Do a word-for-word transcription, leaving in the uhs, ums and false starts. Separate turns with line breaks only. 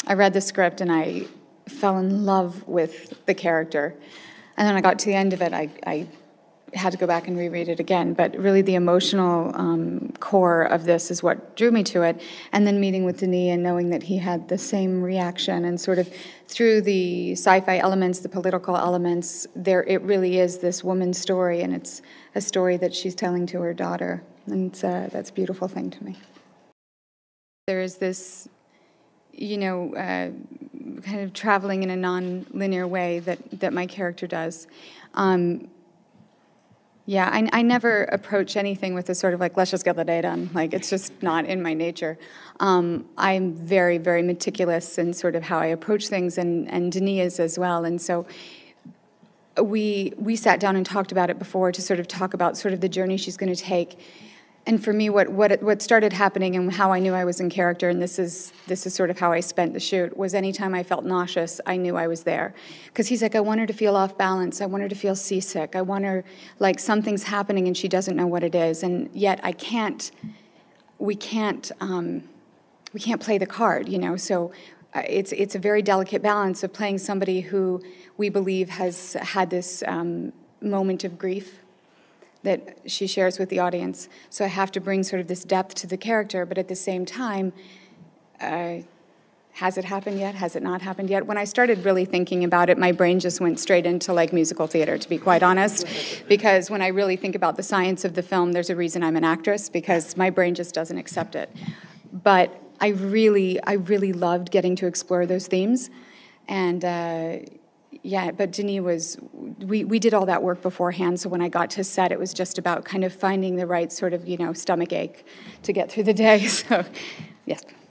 I read the script and I fell in love with the character. And then I got to the end of it, I, I had to go back and reread it again. But really the emotional um, core of this is what drew me to it. And then meeting with Denis and knowing that he had the same reaction, and sort of through the sci-fi elements, the political elements, there it really is this woman's story, and it's a story that she's telling to her daughter. And it's, uh, that's a beautiful thing to me. There is this, you know, uh, kind of traveling in a non-linear way that, that my character does. Um, yeah, I, I never approach anything with a sort of like, let's just get the day done. Like, it's just not in my nature. Um, I'm very, very meticulous in sort of how I approach things, and, and Denis is as well. And so we we sat down and talked about it before to sort of talk about sort of the journey she's going to take. And for me, what what what started happening and how I knew I was in character, and this is this is sort of how I spent the shoot, was anytime I felt nauseous, I knew I was there. Because he's like, I want her to feel off balance. I want her to feel seasick. I want her, like, something's happening and she doesn't know what it is. And yet I can't, we can't, um, we can't play the card, you know. So uh, it's it's a very delicate balance of playing somebody who we believe has had this um, moment of grief that she shares with the audience. So I have to bring sort of this depth to the character, but at the same time, uh, has it happened yet? Has it not happened yet? When I started really thinking about it, my brain just went straight into like musical theater, to be quite honest, because when I really think about the science of the film, there's a reason I'm an actress, because my brain just doesn't accept it. But I really, I really loved getting to explore those themes, and uh, yeah, but Denis was, we, we did all that work beforehand, so when I got to set, it was just about kind of finding the right sort of, you know, stomach ache to get through the day, so, yes.